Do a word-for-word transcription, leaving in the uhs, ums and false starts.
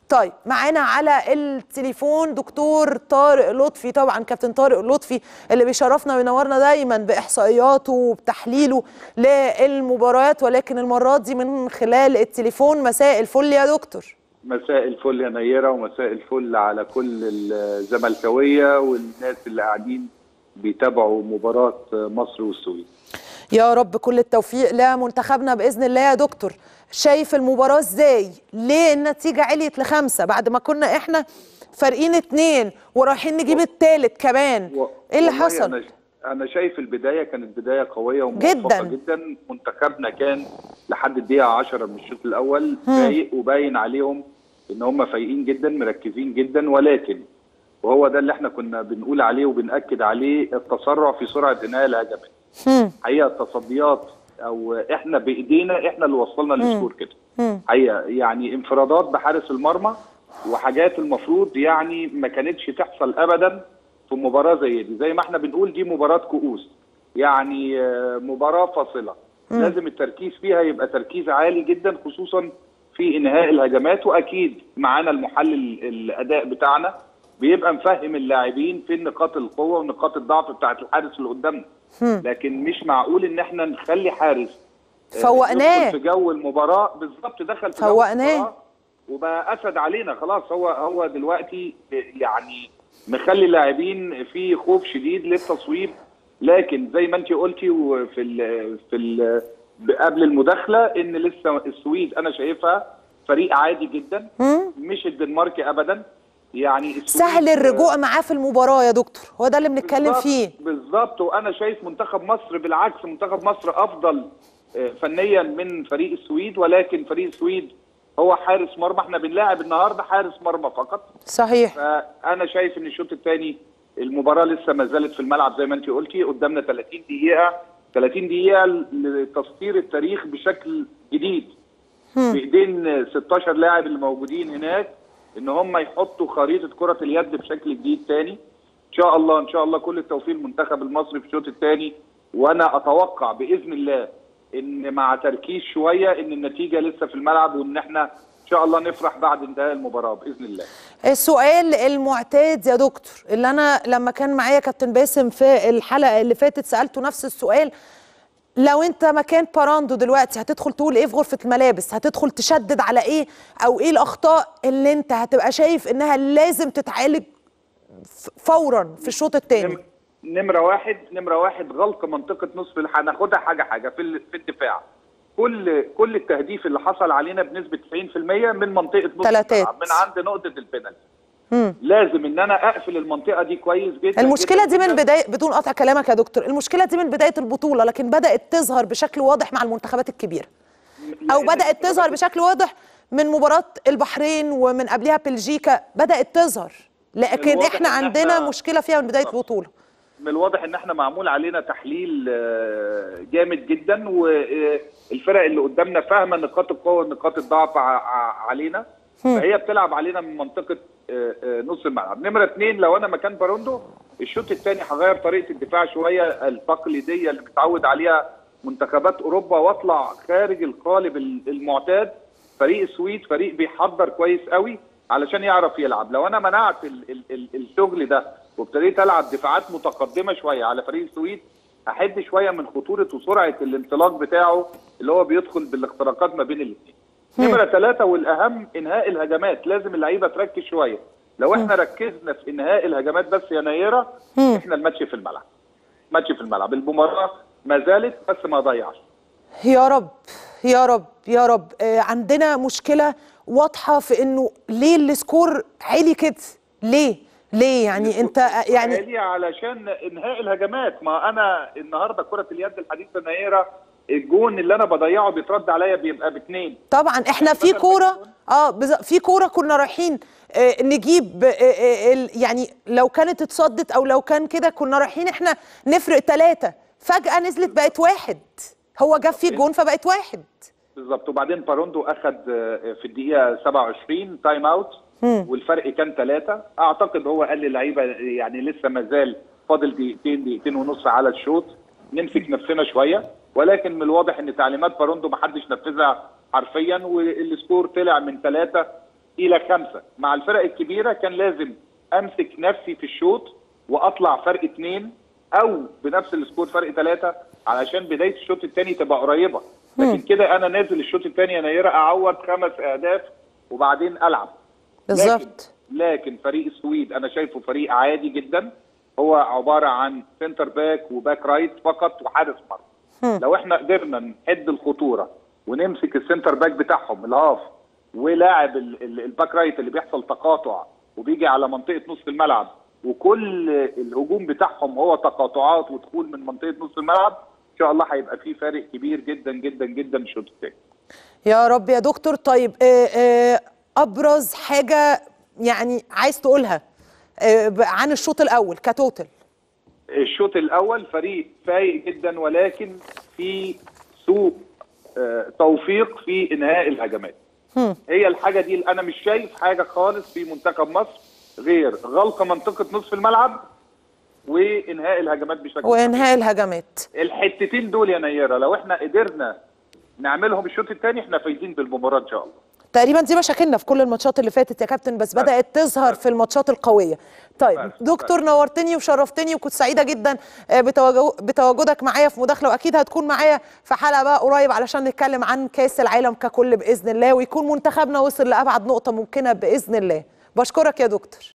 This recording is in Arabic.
طيب معانا على التليفون دكتور طارق لطفي، طبعا كابتن طارق لطفي اللي بيشرفنا وينورنا دايما باحصائياته وبتحليله للمباريات، ولكن المره دي من خلال التليفون. مساء الفل يا دكتور. مساء الفل يا نيره، ومساء الفل على كل الزملكاويه والناس اللي قاعدين بيتابعوا مباراه مصر والسويد. يا رب كل التوفيق لمنتخبنا باذن الله يا دكتور. شايف المباراه ازاي؟ ليه النتيجه عليت لخمسه بعد ما كنا احنا فارقين اتنين ورايحين نجيب التالت كمان؟ و... ايه اللي حصل؟ أنا... انا شايف البدايه كانت بدايه قويه وموفقه جدا, جدا. منتخبنا كان لحد الدقيقه عشرة من الشوط الاول فايق، وباين عليهم ان هم فايقين جدا مركزين جدا، ولكن وهو ده اللي احنا كنا بنقول عليه وبنأكد عليه، التسرع في سرعه انهاء الهجمات. حقيقه التصديات او احنا بايدينا احنا اللي وصلنا للسكور كده. حقيقه يعني انفرادات بحارس المرمى وحاجات المفروض يعني ما كانتش تحصل ابدا في مباراه زي دي. زي ما احنا بنقول دي مباراه كؤوس، يعني مباراه فاصله، مم. لازم التركيز فيها يبقى تركيز عالي جدا، خصوصا في انهاء الهجمات. واكيد معانا المحلل الاداء بتاعنا بيبقى مفهم اللاعبين فين نقاط القوه ونقاط الضعف بتاعت الحارس اللي قدامنا، لكن مش معقول ان احنا نخلي حارس فوقناه في جو المباراه. بالظبط، دخل في جو المباراه وبقى اسد علينا خلاص. هو هو دلوقتي يعني مخلي اللاعبين في خوف شديد للتصويب. لكن زي ما انت قلتي وفي ال في ال قبل المداخله ان لسه السويد انا شايفها فريق عادي جدا، مش الدنمارك ابدا. يعني سهل الرجوع معاه في المباراه يا دكتور، هو ده اللي بنتكلم فيه بالظبط. وانا شايف منتخب مصر بالعكس، منتخب مصر افضل فنيا من فريق السويد، ولكن فريق السويد هو حارس مرمى، احنا بنلاعب النهارده حارس مرمى فقط. صحيح. فانا شايف ان الشوط الثاني المباراه لسه ما زالت في الملعب زي ما انت قلتي، قدامنا ثلاثين دقيقه ثلاثين دقيقه لتسطير التاريخ بشكل جديد بايدين ستاشر لاعب اللي موجودين هناك، ان هم يحطوا خريطه كره اليد بشكل جديد تاني. ان شاء الله ان شاء الله كل التوفيق للمنتخب المصري في الشوط الثاني، وانا اتوقع باذن الله ان مع تركيز شويه ان النتيجه لسه في الملعب، وان احنا ان شاء الله نفرح بعد انتهاء المباراه باذن الله. السؤال المعتاد يا دكتور اللي انا لما كان معايا كابتن باسم في الحلقه اللي فاتت سالته نفس السؤال، لو انت مكان باراندو دلوقتي هتدخل تقول ايه في غرفه الملابس؟ هتدخل تشدد على ايه؟ او ايه الاخطاء اللي انت هتبقى شايف انها لازم تتعالج فورا في الشوط الثاني؟ نمره واحد نمره واحد غلق منطقه نصف، هناخدها حاجه حاجه في في الدفاع. كل كل التهديف اللي حصل علينا بنسبه تسعين في المية من منطقه نصف الملعب، من عند نقطه البنالتي. لازم ان انا اقفل المنطقه دي كويس جدا. المشكله جداً دي من بدايه، بدون قطع كلامك يا دكتور، المشكله دي من بدايه البطوله، لكن بدات تظهر بشكل واضح مع المنتخبات الكبيره، او بدات تظهر بشكل واضح من مباراه البحرين ومن قبلها بلجيكا بدات تظهر، لكن احنا عندنا إحنا مشكله فيها من بدايه البطوله. من الواضح ان احنا معمول علينا تحليل جامد جدا، والفرق اللي قدامنا فاهمه نقاط القوه ونقاط الضعف علينا، فهي بتلعب علينا من منطقه نص الملعب. نمره اثنين، لو انا مكان باروندو الشوط الثاني هغير طريقه الدفاع شويه التقليديه اللي متعود عليها منتخبات اوروبا، واطلع خارج القالب المعتاد. فريق السويد فريق بيحضر كويس قوي علشان يعرف يلعب. لو انا منعت ال ال ال الشغل ده وابتديت العب دفاعات متقدمه شويه على فريق السويد، هحد شويه من خطوره وسرعه الانطلاق بتاعه اللي هو بيدخل بالاختراقات ما بين الاثنين. نمره ثلاثه والاهم، انهاء الهجمات. لازم اللعيبه تركز شويه. لو احنا ركزنا في انهاء الهجمات بس يا نيره، احنا الماتش في الملعب. ماتش في الملعب، المباراه ما زالت بس ما ضيعش. يا رب يا رب يا رب. آه عندنا مشكله واضحه في انه ليه السكور عالي كده؟ ليه؟ ليه يعني انت يعني عالي علشان انهاء الهجمات. ما انا النهارده كره اليد الحديثه نيره، الجون اللي انا بضيعه بيترد عليا بيبقى باثنين. طبعا احنا في كوره اه في كوره كنا رايحين آه نجيب آه آه يعني لو كانت اتصدت او لو كان كده كنا رايحين احنا نفرق ثلاثه، فجاه نزلت بقت واحد، هو جاب فيه جون فبقت واحد بالظبط. وبعدين باروندو اخذ في الدقيقه سبعة وعشرين تايم اوت والفرق كان ثلاثه. اعتقد هو قال للعيبه يعني لسه ما زال فاضل دقيقتين دقيقتين ونص على الشوط، نمسك نفسنا شويه. ولكن من الواضح ان تعليمات باروندو ما حدش نفذها حرفيا، والسكور طلع من ثلاثه الى خمسه. مع الفرق الكبيره كان لازم امسك نفسي في الشوط واطلع فرق اثنين او بنفس السكور فرق ثلاثه علشان بدايه الشوط الثاني تبقى قريبه. لكن كده انا نازل الشوط الثاني يا نيره اعوض خمس اهداف وبعدين العب. بالظبط. لكن, لكن فريق السويد انا شايفه فريق عادي جدا، هو عباره عن سنتر باك وباك رايت فقط وحارس مرمى. لو احنا قدرنا نحد الخطوره ونمسك السنتر باك بتاعهم الهاف ولاعب الباك رايت اللي بيحصل تقاطع وبيجي على منطقه نص الملعب وكل الهجوم بتاعهم هو تقاطعات ودخول من منطقه نص الملعب، ان شاء الله هيبقى في فارق كبير جدا جدا جدا الشوط الثاني. يا رب يا دكتور. طيب آه آه ابرز حاجه يعني عايز تقولها آه عن الشوط الاول كتوتل؟ الشوط الاول فريق فايق جدا ولكن في سوء آه توفيق في انهاء الهجمات. هي الحاجه دي اللي انا مش شايف حاجه خالص في منتخب مصر غير غلق منطقه نصف الملعب وانهاء الهجمات بشكل وانهاء الهجمات. الحتتين دول يا نيره لو احنا قدرنا نعملهم الشوط الثاني احنا فايزين بالمباراه ان شاء الله. تقريبا دي مشاكلنا في كل الماتشات اللي فاتت يا كابتن، بس, بس بدات تظهر بس في الماتشات القويه. طيب بس دكتور بس. نورتني وشرفتني وكنت سعيده جدا بتواجدك معايا في مداخله، واكيد هتكون معايا في حلقه بقى قريب علشان نتكلم عن كاس العالم ككل باذن الله، ويكون منتخبنا وصل لابعد نقطه ممكنه باذن الله. بشكرك يا دكتور.